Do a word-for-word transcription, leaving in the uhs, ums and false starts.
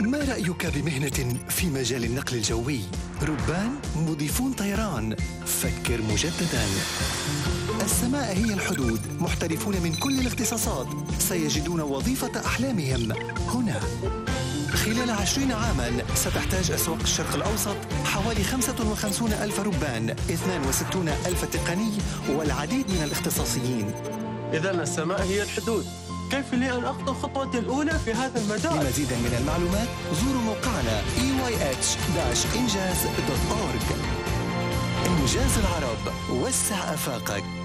ما رأيك بمهنة في مجال النقل الجوي؟ ربان، مضيفون طيران. فكر مجدداً. السماء هي الحدود، محترفون من كل الاختصاصات سيجدون وظيفة أحلامهم هنا. خلال عشرين عاماً ستحتاج أسواق الشرق الأوسط حوالي خمسة وخمسين ألف ربان، اثنين وستين ألف تقني والعديد من الاختصاصيين. إذا السماء هي الحدود، كيف لي أن أخطو خطوتي الأولى في هذا المجال؟ لمزيد من المعلومات زوروا موقعنا إي واي إتش إنجاز دوت أورج. إنجاز العرب، وسع آفاقك.